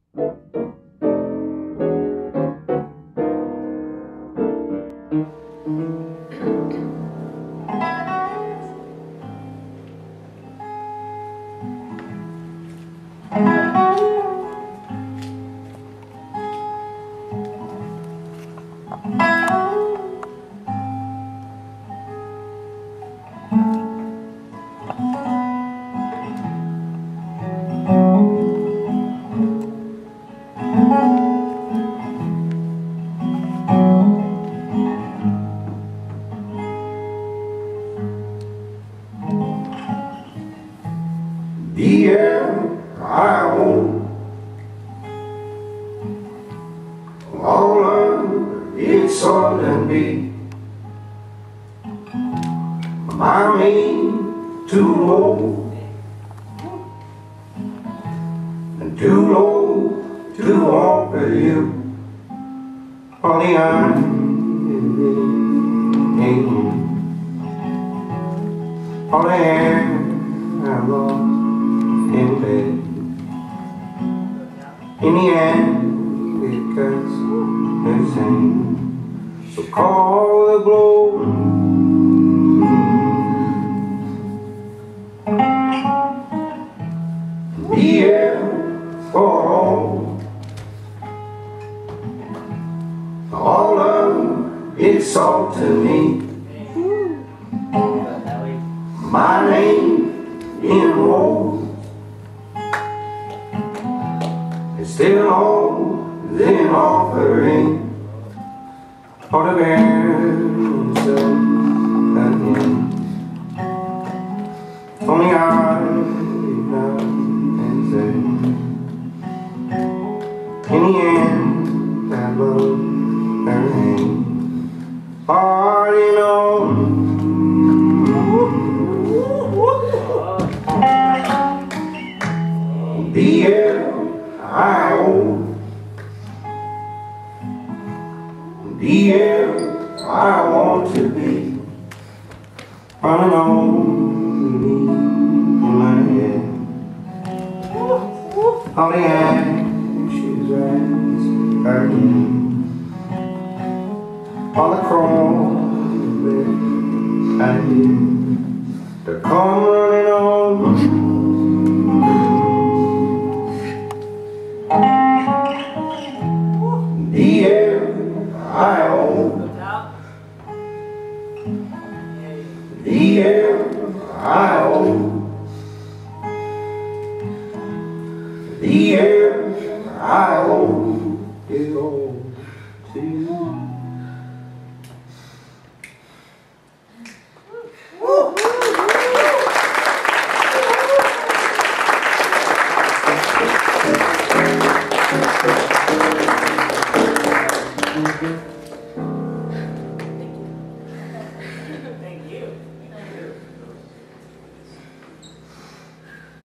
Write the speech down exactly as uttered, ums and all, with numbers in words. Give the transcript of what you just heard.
The air I own, all of it's all in me. My name too low, and too low to offer you only I'm all the air I lost in bed. In the end, it gets the same. So call the glow. The air for all, all of it's all to me. My name in woe is still all then offering for the bears again. Only I know and say in the end that love her name. Party on. The air I own, the air I want to be, running on me in my head. All the ashes rise again, all the crawling that I did to come running on. The air I own, the air I own, the air I own belongs to you. Thank you.